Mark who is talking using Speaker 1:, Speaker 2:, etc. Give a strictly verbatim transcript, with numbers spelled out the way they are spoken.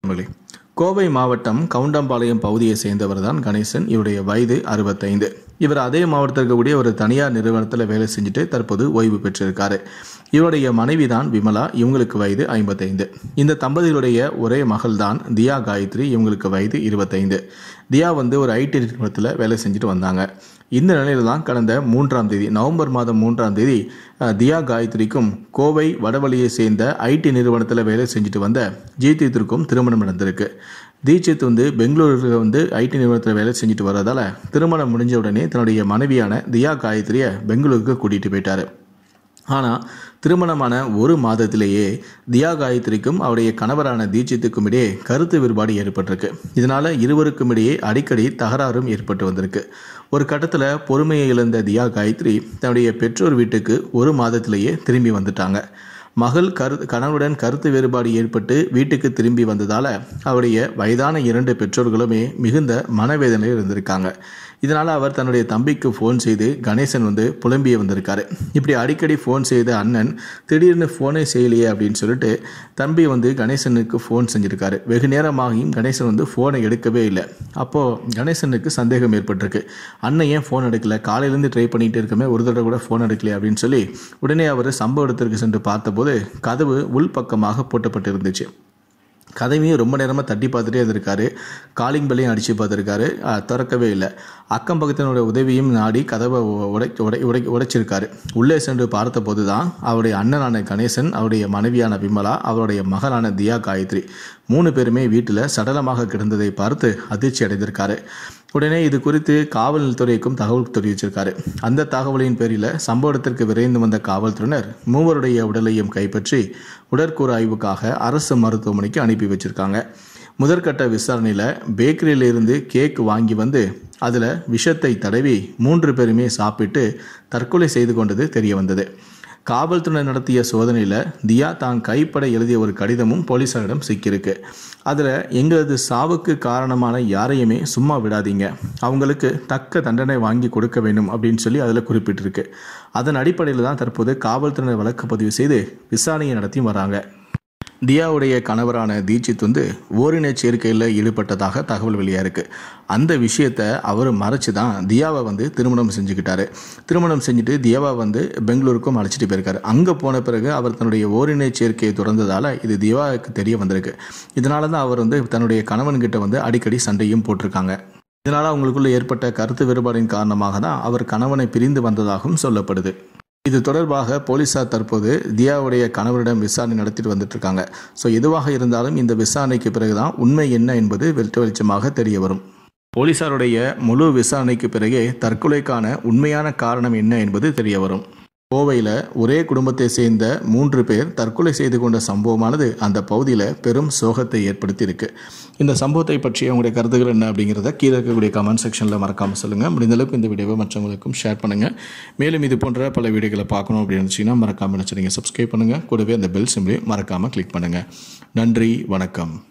Speaker 1: கோவை மாவட்டம் கவுண்டம்பாளையம் பகுதியை சேர்ந்தவர் தான் கணேசன். இவருடைய வயது அறுபத்தைந்து. இவர் அதே மாவட்டத்தில் இருக்கக்கூடிய ஒரு தனியார் நிறுவனத்தில் வேலை செஞ்சுட்டு தற்போது ஓய்வு பெற்றிருக்காரு. இவருடைய மனைவி தான் விமலா. இவங்களுக்கு வயது ஐம்பத்தைந்து. இந்த தம்பதிகளுடைய ஒரே மகள் தான் தியா காயத்ரி. இவங்களுக்கு வயது இருபத்தைந்து. தியா வந்து ஒரு ஐடி நிறுவனத்தில் வேலை செஞ்சுட்டு வந்தாங்க. இந்த நிலையில தான் கடந்த மூன்றாம் தேதி நவம்பர் மாதம் மூன்றாம் தேதி தியா காயத்ரிக்கும் கோவை வடவழியை சேர்ந்த ஐடி நிறுவனத்தில் வேலை செஞ்சுட்டு வந்த ஜீத்திற்கும் திருமணம் நடந்திருக்கு. தீட்சித் வந்து பெங்களூரில் வந்து ஐடி நிறுவனத்தில் வேலை செஞ்சுட்டு வர்றதால திருமணம் முடிஞ்ச உடனே தன்னுடைய மனைவியான தியா காயத்ரியை பெங்களூருக்கு கூட்டிகிட்டு போயிட்டாரு. ஆனால் திருமணமான ஒரு மாதத்திலேயே தியா காயத்ரிக்கும் அவருடைய கணவரான தீட்சித்துக்கும் இடையே கருத்து வேறுபாடு ஏற்பட்டிருக்கு. இதனால் இருவருக்கும் இடையே அடிக்கடி தகராறும் ஏற்பட்டு வந்திருக்கு. ஒரு கட்டத்தில் பொறுமையை இழந்த தியா காயத்ரி தன்னுடைய பெற்றோர் வீட்டுக்கு ஒரு மாதத்திலேயே திரும்பி வந்துட்டாங்க. மகள் கரு கணவனுடன் கருத்து வேறுபாடு ஏற்பட்டு வீட்டுக்கு திரும்பி வந்ததால் அவருடைய வயதான இரண்டு பெற்றோர்களுமே மிகுந்த மனவேதனையில் இருந்திருக்காங்க. இதனால் அவர் தன்னுடைய தம்பிக்கு ஃபோன் செய்து கணேசன் வந்து புலம்பிய வந்திருக்காரு. இப்படி அடிக்கடி ஃபோன் செய்த அண்ணன் திடீர்னு ஃபோனே செய்யலையே அப்படின்னு சொல்லிட்டு தம்பி வந்து கணேசனுக்கு ஃபோன் செஞ்சுருக்காரு. வெகு நேரமாகியும் கணேசன் வந்து ஃபோனை எடுக்கவே இல்லை. அப்போது கணேசனுக்கு சந்தேகம் ஏற்பட்டிருக்கு. அண்ணன் ஏன் ஃபோன் எடுக்கலை, காலையிலேருந்து ட்ரை பண்ணிகிட்டு இருக்கமே, ஒரு தடவை கூட ஃபோன் எடுக்கலையே அப்படின்னு சொல்லி உடனே அவர் சம்பவ இடத்திற்கு சென்று பார்த்தபோது கதவு உள்பக்கமாக பூட்டப்பட்டு இருந்துச்சு. கதவையும் ரொம்ப நேரமாக தட்டி பார்த்துட்டே இருந்திருக்காரு. காலிங் பெல்லையும் அடித்து பார்த்துருக்காரு. திறக்கவே இல்லை. அக்கம் பக்கத்தினுடைய உதவியும் நாடி கதவை உடை உடை உடை உடைச்சிருக்காரு. உள்ளே சென்று பார்த்தபோது தான் அவருடைய அண்ணனான கணேசன், அவருடைய மனைவியான விமலா, அவருடைய மகளான தியா காயத்ரி மூணு பேருமே வீட்டில் சடலமாக கிடந்ததை பார்த்து அதிர்ச்சி அடைந்திருக்காரு. உடனே இது குறித்து காவல்துறைக்கும் தகவல் தெரிவிச்சிருக்காரு. அந்த தகவலின் பேரில் சம்பவ இடத்திற்கு விரைந்து வந்த காவல்துறையினர் மூவருடைய உடலையும் கைப்பற்றி உடற்கூறு ஆய்வுக்காக அரசு மருத்துவமனைக்கு அனுப்பி வச்சிருக்காங்க. முதற்கட்ட விசாரணையில் பேக்கரியிலிருந்து கேக் வாங்கி வந்து அதில் விஷத்தை தடவி மூன்று பேருமே சாப்பிட்டு தற்கொலை செய்து கொண்டது தெரிய வந்தது. காவல்துறையினர் நடத்திய சோதனையில் தியா தான் கைப்பட எழுதிய ஒரு கடிதமும் போலீசாரிடம் சிக்கியிருக்கு. அதில் எங்களது சாவுக்கு காரணமான யாரையுமே சும்மா விடாதீங்க, அவங்களுக்கு தக்க தண்டனை வாங்கி கொடுக்க வேண்டும் அப்படின்னு சொல்லி அதில் குறிப்பிட்டிருக்கு. அதன் அடிப்படையில் தான் தற்போது காவல்துறையினர் வழக்கு பதிவு செய்து விசாரணையை நடத்தி வராங்க. தியாவுடைய கணவரான தீட்சித் வந்து ஓரின சேர்க்கையில் ஈடுபட்டதாக தகவல் வெளியாக இருக்குது. அந்த விஷயத்தை அவர் மறைச்சு தான் தியாவை வந்து திருமணம் செஞ்சுக்கிட்டாரு. திருமணம் செஞ்சுட்டு தியாவை வந்து பெங்களூருக்கும் அழைச்சிட்டு போயிருக்காரு. அங்கே போன பிறகு அவர் தன்னுடைய ஓரின சேர்க்கையை தொடர்ந்ததால் இது தியாவுக்கு தெரிய வந்திருக்கு. இதனால தான் அவர் வந்து தன்னுடைய கணவன்கிட்ட வந்து அடிக்கடி சண்டையும் போட்டிருக்காங்க. இதனால் அவங்களுக்குள்ள ஏற்பட்ட கருத்து வேறுபாடின் காரணமாக தான் அவர் கணவனை பிரிந்து வந்ததாகவும் சொல்லப்படுது. இது தொடர்பாக போலீசார் தற்போது தியாவுடைய கணவரிடம் விசாரணை நடத்திட்டு வந்துட்டு இருக்காங்க. ஸோ எதுவாக இருந்தாலும் இந்த விசாரணைக்கு பிறகுதான் உண்மை என்ன என்பது வெட்ட வெளிச்சமாக தெரிய வரும். போலீசாருடைய முழு விசாரணைக்கு பிறகே தற்கொலைக்கான உண்மையான காரணம் என்ன என்பது தெரிய வரும். கோவையில் ஒரே குடும்பத்தை சேர்ந்த மூன்று பேர் தற்கொலை செய்து கொண்ட சம்பவமானது அந்த பகுதியில் பெரும் சோகத்தை ஏற்படுத்தி இருக்கு. இந்த சம்பவத்தை பற்றி உங்களுடைய கருத்துக்கள் என்ன அப்படிங்கிறத கீழே இருக்கக்கூடிய கமெண்ட் செக்ஷனில் மறக்காமல் சொல்லுங்கள். முடிந்தளவுக்கு இந்த வீடியோவை மற்றவங்களுக்கும் ஷேர் பண்ணுங்கள். மேலும் இது போன்ற பல வீடியோக்களை பார்க்கணும் அப்படின்னு நினச்சிங்கன்னா மறக்காமல் நினச்சிங்க சப்ஸ்கிரைப் பண்ணுங்கள். கூடவே அந்த பெல் சிம்பிளையும் மறக்காமல் கிளிக் பண்ணுங்கள். நன்றி, வணக்கம்.